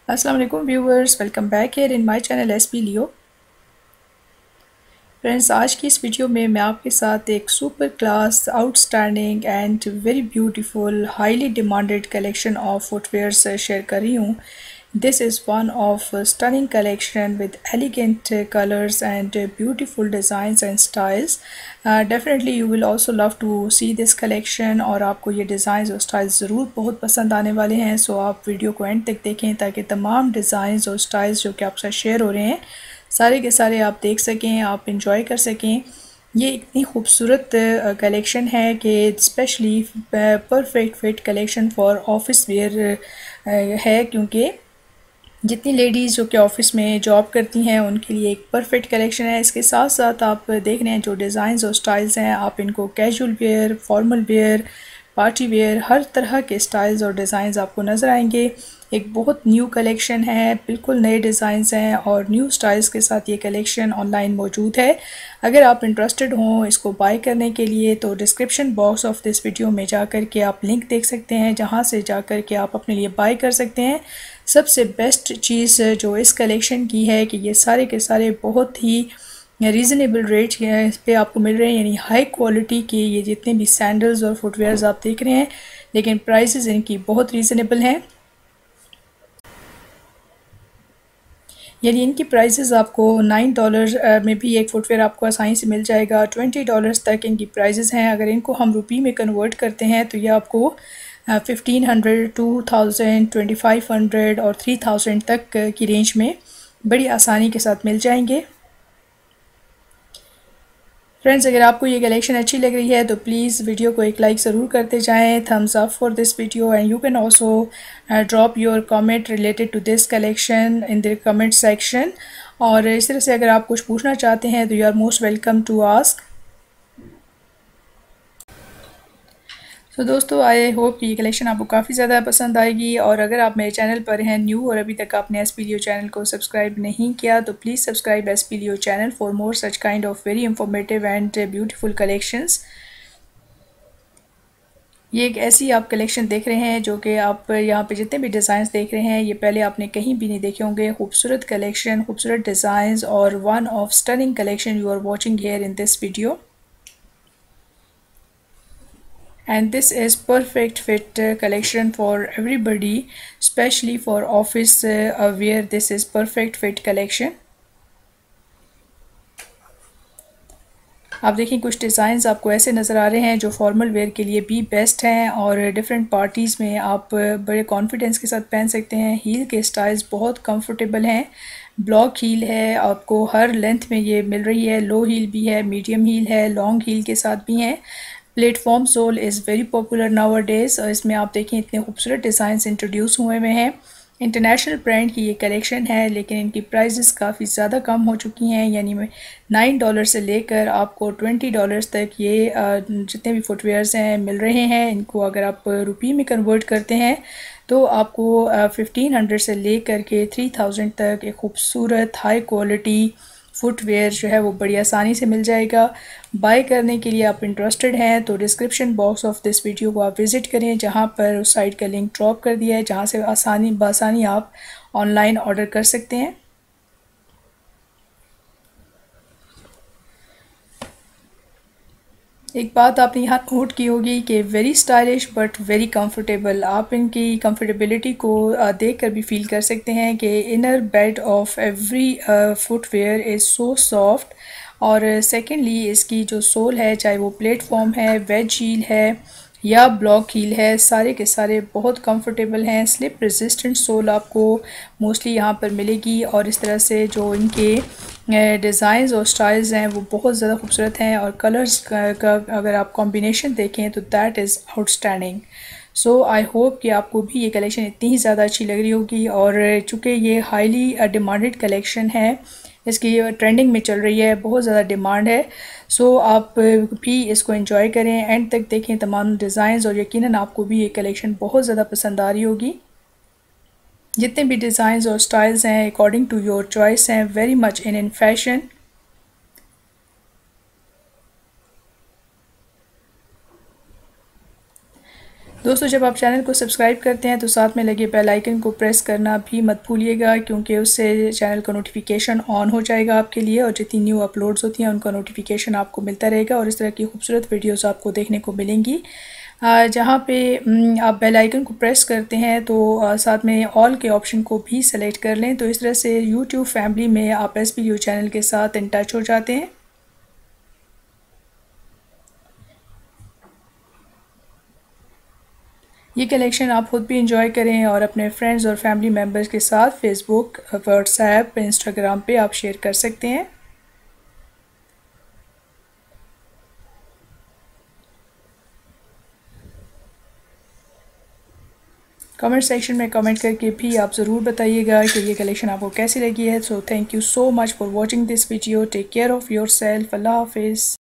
अस्सलाम वालेकुम viewers, welcome back here in my channel SBLEO। Friends, आज की इस वीडियो में मैं आपके साथ एक super class outstanding and very beautiful highly demanded collection of footwears share कर रही हूँ। This is one of stunning collection with elegant colours and beautiful designs and styles. Definitely you will also love to see this collection और आपको ये designs और styles ज़रूर बहुत पसंद आने वाले हैं। सो आप वीडियो को एंड तक देखें ताकि तमाम डिज़ाइंस और स्टाइल्स जो कि आपसे शेयर हो रहे हैं सारे के सारे आप देख सकें, आप इंजॉय कर सकें। ये इतनी खूबसूरत कलेक्शन है कि specially perfect fit collection for office wear है, क्योंकि जितनी लेडीज़ जो कि ऑफिस में जॉब करती हैं उनके लिए एक परफेक्ट कलेक्शन है। इसके साथ साथ आप देख रहे हैं जो डिज़ाइंस और स्टाइल्स हैं, आप इनको casual wear, formal wear, party wear, हर तरह के स्टाइल्स और डिज़ाइंस आपको नज़र आएंगे। एक बहुत न्यू कलेक्शन है, बिल्कुल नए डिज़ाइंस हैं और न्यू स्टाइल्स के साथ ये कलेक्शन ऑनलाइन मौजूद है। अगर आप इंटरेस्टेड हों इसको बाय करने के लिए तो description box of this video में जाकर के आप लिंक देख सकते हैं, जहां से जाकर के आप अपने लिए बाय कर सकते हैं। सबसे बेस्ट चीज़ जो इस कलेक्शन की है कि ये सारे के सारे बहुत ही रीज़नेबल रेट पे आपको मिल रहे हैं, यानी हाई क्वालिटी के ये जितने भी सैंडल्स और फुटवेयर्स आप देख रहे हैं, लेकिन प्राइसेस इनकी बहुत रीज़नेबल हैं। यानी इनकी प्राइसेस आपको $9 में भी एक फुटवेयर आपको आसानी से मिल जाएगा। $20 तक इनकी प्राइसेस हैं। अगर इनको हम रुपये में कन्वर्ट करते हैं तो ये आपको 1500, 2000, 2500 और 3000 तक की रेंज में बड़ी आसानी के साथ मिल जाएंगे। फ्रेंड्स, अगर आपको ये कलेक्शन अच्छी लग रही है तो प्लीज़ वीडियो को एक लाइक ज़रूर करते जाएं। Thumbs up for this video and you can also drop your comment related to this collection in the comment section. और इस तरह से अगर आप कुछ पूछना चाहते हैं तो you are most welcome to ask. तो दोस्तों, आई होप कि ये कलेक्शन आपको काफ़ी ज़्यादा पसंद आएगी। और अगर आप मेरे चैनल पर हैं न्यू और अभी तक आपने SBLEO चैनल को सब्सक्राइब नहीं किया तो please subscribe SBLEO channel for more such kind of very informative and beautiful collections. ये एक ऐसी आप कलेक्शन देख रहे हैं जो कि आप यहाँ पे जितने भी डिज़ाइंस देख रहे हैं ये पहले आपने कहीं भी नहीं देखे होंगे। खूबसूरत कलेक्शन, खूबसूरत डिज़ाइंस और one of stunning collection you are watching here in this video. And this is perfect fit collection for everybody, especially for office wear. This is perfect fit collection. आप देखें कुछ डिज़ाइंस आपको ऐसे नज़र आ रहे हैं जो फॉर्मल वेयर के लिए भी बेस्ट हैं और डिफरेंट पार्टीज़ में आप बड़े कॉन्फिडेंस के साथ पहन सकते हैं। हील के स्टाइल्स बहुत कंफर्टेबल हैं। ब्लॉक हील है, आपको हर लेंथ में ये मिल रही है। लो हील भी है, मीडियम हील है, लॉन्ग हील के साथ भी हैं। Platform sole is very popular nowadays और इसमें आप देखें इतने खूबसूरत डिज़ाइंस इंट्रोड्यूस हुए हैं। इंटरनेशनल ब्रांड की ये कलेक्शन है, लेकिन इनकी प्राइसेस काफ़ी ज़्यादा कम हो चुकी हैं। यानी $9 से लेकर आपको $20 तक ये जितने भी फुटवेयर्स हैं मिल रहे हैं। इनको अगर आप रुपये में कन्वर्ट करते हैं तो आपको 1500 से लेकर के 3000 तक एक खूबसूरत हाई क्वालिटी फुटवेयर जो है वो बड़ी आसानी से मिल जाएगा। बाय करने के लिए आप इंटरेस्टेड हैं तो description box of this video को आप विज़िट करें, जहां पर उस साइट का लिंक ड्रॉप कर दिया है, जहां से आसानी आप ऑनलाइन ऑर्डर कर सकते हैं। एक बात आपने यहाँ नोट की होगी कि very stylish but very comfortable. आप इनकी कंफर्टेबिलिटी को देख कर भी फील कर सकते हैं कि inner bed of every footwear is so soft. और सेकेंडली इसकी जो सोल है, चाहे वो प्लेटफॉर्म है, वेज हील है या ब्लॉक हील है, सारे के सारे बहुत कंफर्टेबल हैं। स्लिप रेजिस्टेंट सोल आपको मोस्टली यहाँ पर मिलेगी और इस तरह से जो इनके डिज़ाइंस और स्टाइल्स हैं वो बहुत ज़्यादा खूबसूरत हैं और कलर्स का अगर आप कॉम्बिनेशन देखें तो that is outstanding. So I hope कि आपको भी ये कलेक्शन इतनी ही ज़्यादा अच्छी लग रही होगी। और चूँकि ये हाईली डिमांडेड कलेक्शन है, इसकी ट्रेंडिंग में चल रही है, बहुत ज़्यादा डिमांड है। सो आप भी इसको एंजॉय करें, एंड तक देखें तमाम डिज़ाइंस और यकीनन आपको भी ये कलेक्शन बहुत ज़्यादा पसंद आ रही होगी। जितने भी डिज़ाइंस और स्टाइल्स हैं अकॉर्डिंग टू योर चॉइस हैं, वेरी मच इन फैशन। दोस्तों, जब आप चैनल को सब्सक्राइब करते हैं तो साथ में लगे बेल आइकन को प्रेस करना भी मत भूलिएगा, क्योंकि उससे चैनल का नोटिफिकेशन ऑन हो जाएगा आपके लिए, और जितनी न्यू अपलोड्स होती हैं उनका नोटिफिकेशन आपको मिलता रहेगा और इस तरह की खूबसूरत वीडियोस आपको देखने को मिलेंगी। जहाँ पे आप बेल आइकन को प्रेस करते हैं तो साथ में ऑल के ऑप्शन को भी सेलेक्ट कर लें, तो इस तरह से यूट्यूब फैमिली में आप SBLEO चैनल के साथ इन टच हो जाते हैं। ये कलेक्शन आप खुद भी इंजॉय करें और अपने फ्रेंड्स और फैमिली मेम्बर्स के साथ फेसबुक, व्हाट्सएप, इंस्टाग्राम पे आप शेयर कर सकते हैं। कमेंट सेक्शन में कमेंट करके भी आप ज़रूर बताइएगा कि ये कलेक्शन आपको कैसी लगी है। So thank you so much for watching this video. Take care of yourself. अल्लाह हाफिज़।